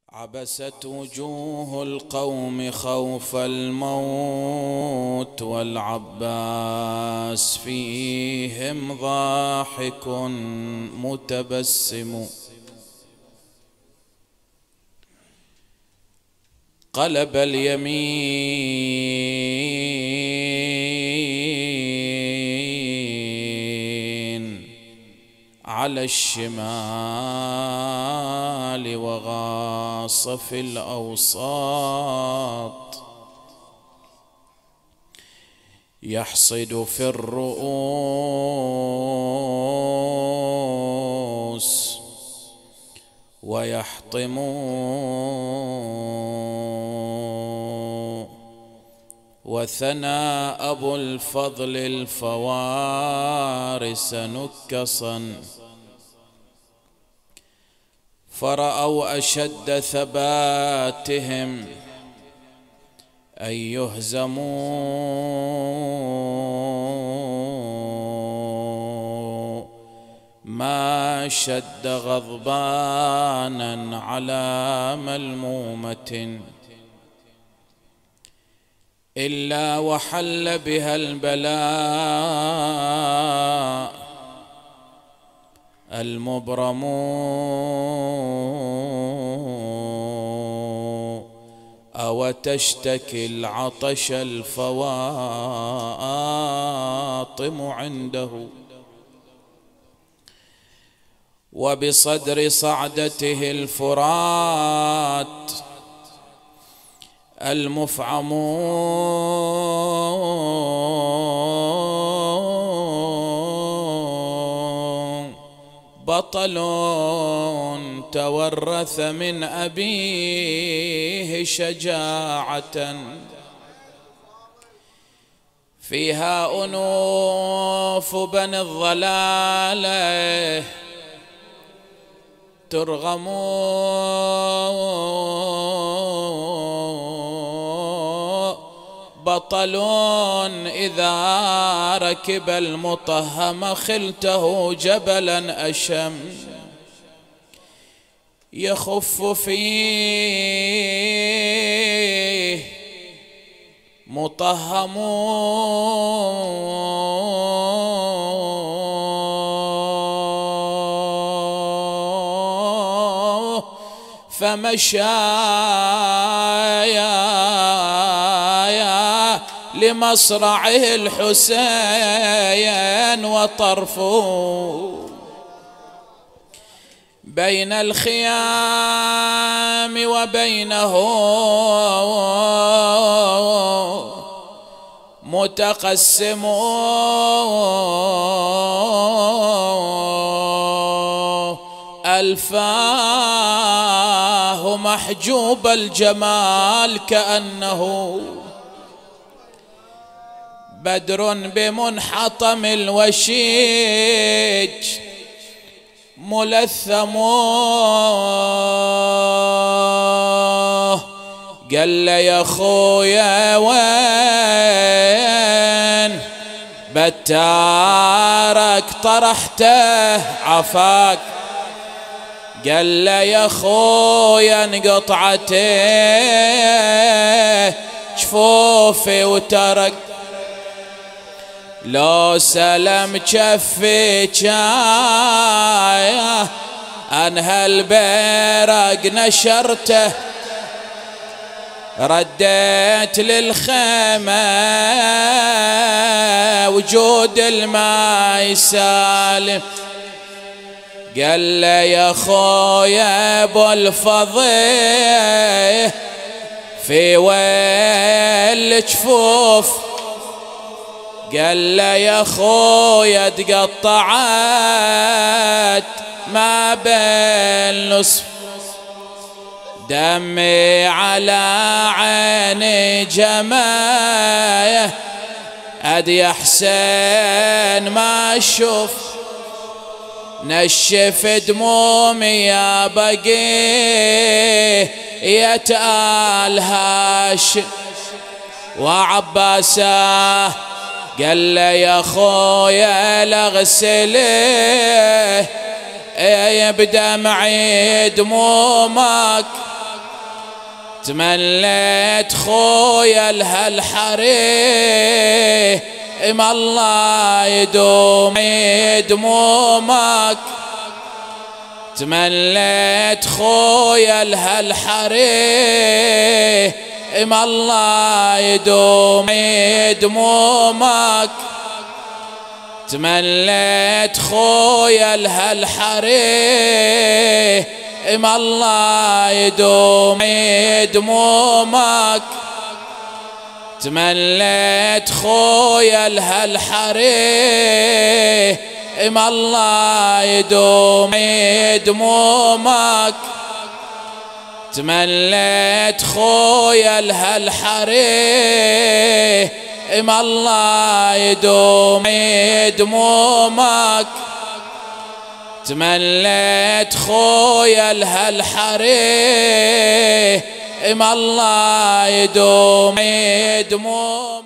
عبست وجوه القوم خوف الموت والعباس فيهم ضاحك متبسم. قلب اليمين على الشمال وغاص في الأوساط، يحصد في الرؤوس ويحطم، وثنى أبو الفضل الفوارس نكصا، فرأوا أشد ثباتهم أن يهزموا، ما شد غضبانا على ملمومة إلا وحل بها البلاء المبرم. أو تشتكي العطش الفواطم عنده، وبصدر صعدته الفرات المفعم بطل تورث من أبيه شجاعة، فيها أنوف بني الضلالة ترغم، بطل إذا ركب المطهم خلته جبلا أشم، يخف فيه مطهم فمشى لمصرعه الحسين، وطرفه بين الخيام وبينه متقسم، ألفاه محجوب الجمال كأنه بدر بمنحطم الوشيج ملثم. قال له يا خويا وين بتارك طرحته عفاك، قال له يا خويا انقطعته جفوفي وترك، لو سلم جفي جايه أنهى البرق نشرته، رديت للخيمة وجود الماء سالم. قال له يا خويا ابو الفضيل في ويل جفوف، قال له يا خويا تقطعت ما بين نصف، دمي على عيني جمايه أدي حسين ما أشوف، نشف دمومي يا بقيه يتآل هاشم وعباسه. قال له يا خويا لاغسله بدمعي دمومك، تمليت خويا لهالحريم الله يدوم دمومك تمليت خويا لهالحريم الله يدوم دمومك تمليت خويا لهالحريم الله يدوم دمومك تمليت خويا لهالحريم الله يدوم دمومك تمليت خويا لهالحريم الله يدوم دمومك تمليت خويا لهالحريم الله يدوم دمومك